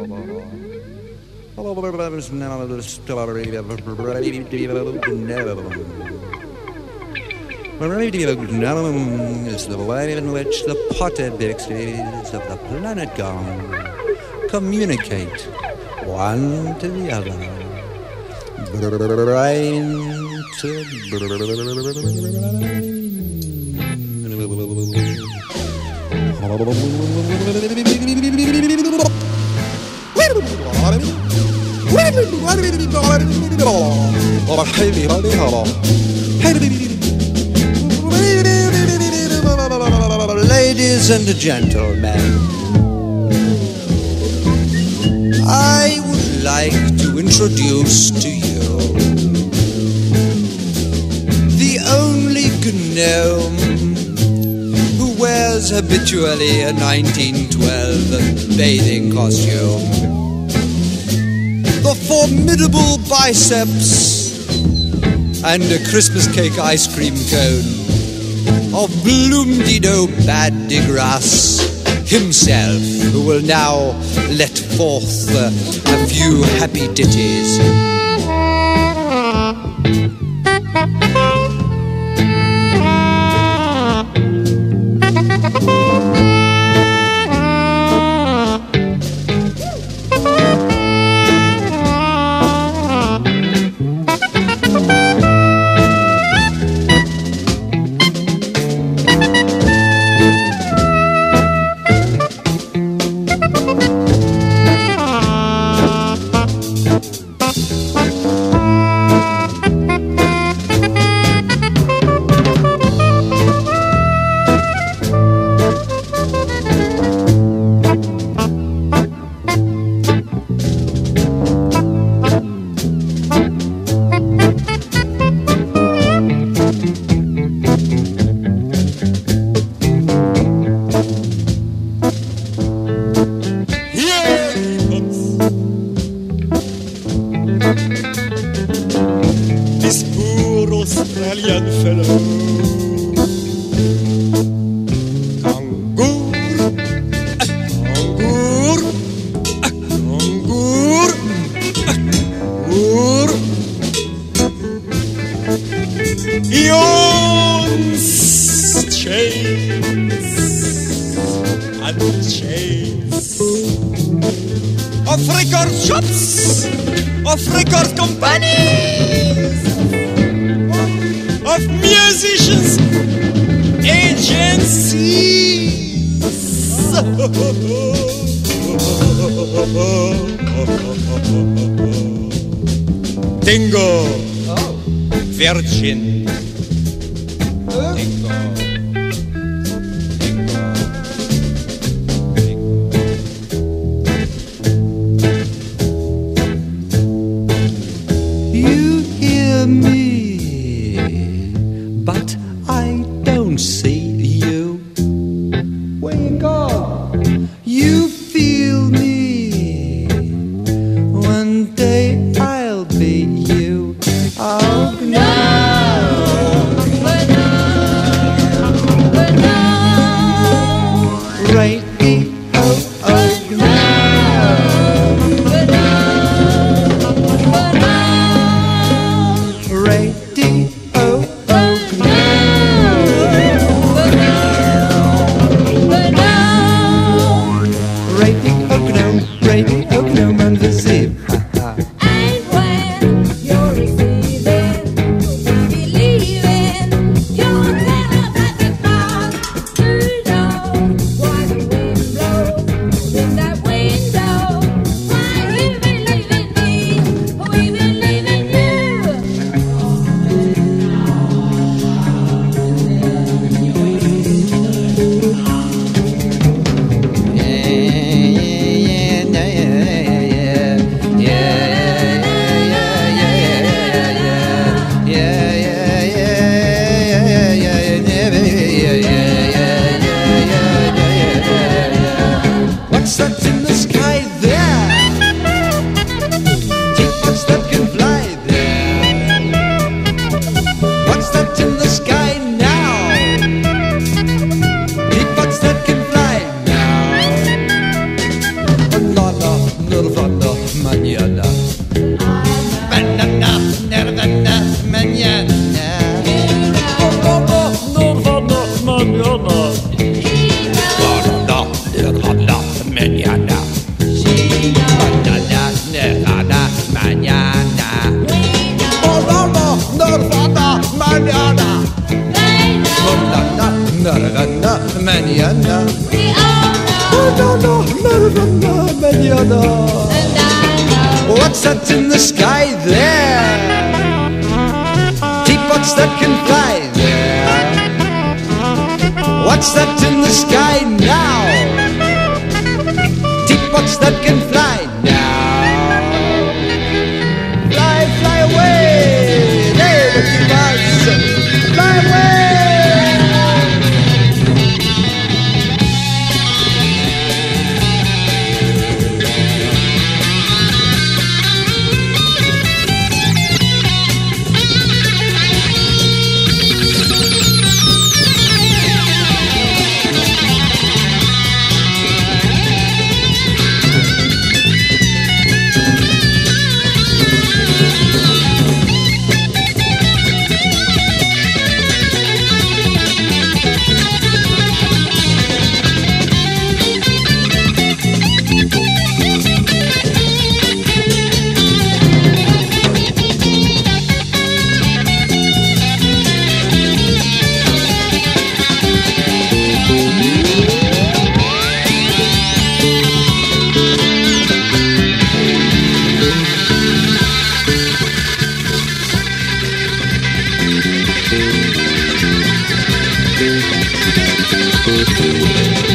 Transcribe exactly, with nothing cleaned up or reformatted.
Is the way in which the potted pixies of the planet gone communicate one to the other, brain to brain. Ladies and gentlemen, I would like to introduce to you the only gnome who wears habitually a nineteen twelve bathing costume. The formidable biceps and a Christmas cake ice cream cone of Bloomdido Bad de Grace himself, who will now let forth uh, a few happy ditties. Dingo, oh. Virgin, uh. Dingo, Dingo, Dingo. You hear me, but I don't see you. Where you go? You feel me. One day I'll be you. Oh no, no, no. Right, oh, oh no, no. Right, oh, oh no, right, oh no, right, oh no, man, the zip. Yeah. manana. We all know, Oh, no, no, no, no, no, manana. and I know. What's that in the sky there? Teapots that can fly there. What's that in the sky now? Teapots that can fly now. Fly, fly away. Hey, the teapots, fly away. Thank you.